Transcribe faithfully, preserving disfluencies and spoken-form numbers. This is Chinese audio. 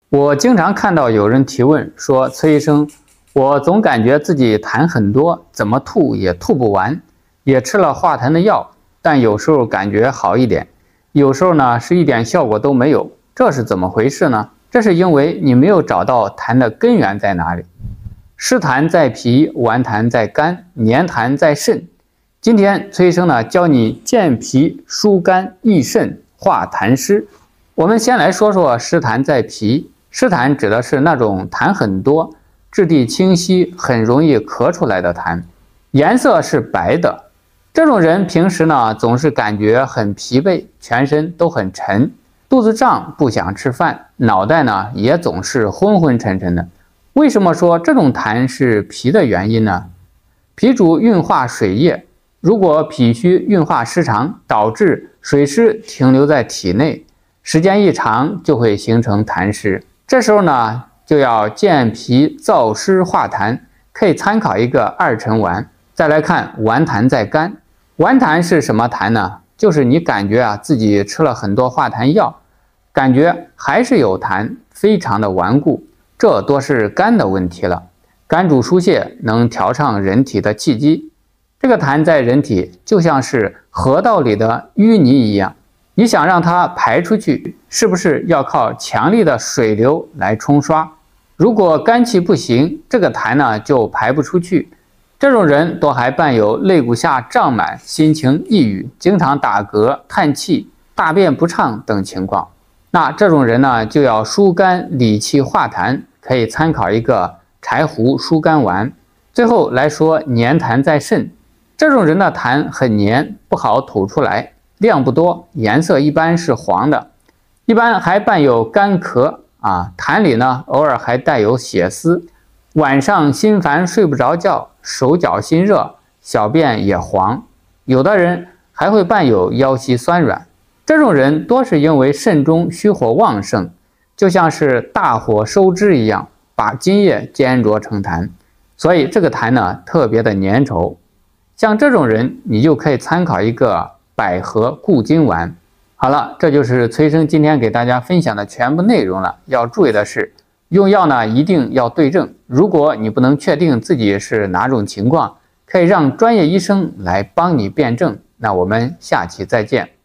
我经常看到有人提问说：“崔医生，我总感觉自己痰很多，怎么吐也吐不完，也吃了化痰的药，但有时候感觉好一点，有时候呢是一点效果都没有，这是怎么回事呢？”这是因为你没有找到痰的根源在哪里。湿痰在脾，顽痰在肝，黏痰在肾。今天崔医生呢教你健脾、疏肝、益肾、化痰湿。我们先来说说湿痰在脾。湿痰指的是那种痰很多、质地清晰、很容易咳出来的痰，颜色是白的。这种人平时呢总是感觉很疲惫，全身都很沉，肚子胀，不想吃饭，脑袋呢也总是昏昏沉沉的。为什么说这种痰是脾的原因呢？脾主运化水液，如果脾虚运化失常，导致水湿停留在体内，时间一长就会形成痰湿。这时候呢就要健脾燥湿化痰，可以参考一个二陈丸。再来看顽痰在肝。顽痰是什么痰呢？就是你感觉啊自己吃了很多化痰药，感觉还是有痰，非常的顽固，这多是肝的问题了。肝主疏泄，能调畅人体的气机。这个痰在人体就像是河道里的淤泥一样，你想让它排出去，是不是要靠强力的水流来冲刷？如果肝气不行，这个痰呢就排不出去。这种人都还伴有肋骨下胀满、心情抑郁、经常打嗝、叹气、大便不畅等情况。那这种人呢就要疏肝理气化痰，可以参考一个柴胡疏肝丸。最后来说黏痰在肾。这种人的痰很黏，不好吐出来，量不多，颜色一般是黄的，一般还伴有干咳啊，痰里呢偶尔还带有血丝，晚上心烦睡不着觉，手脚心热，小便也黄，有的人还会伴有腰膝酸软。这种人多是因为肾中虚火旺盛，就像是大火收汁一样，把津液煎灼成痰，所以这个痰呢特别的粘稠。像这种人你就可以参考一个百合固精丸。好了，这就是崔医生今天给大家分享的全部内容了。要注意的是，用药呢一定要对症，如果你不能确定自己是哪种情况，可以让专业医生来帮你辨证。那我们下期再见。